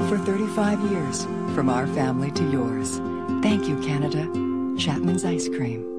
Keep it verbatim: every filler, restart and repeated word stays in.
For thirty-five years, from our family to yours. Thank you, Canada. Chapman's Ice Cream.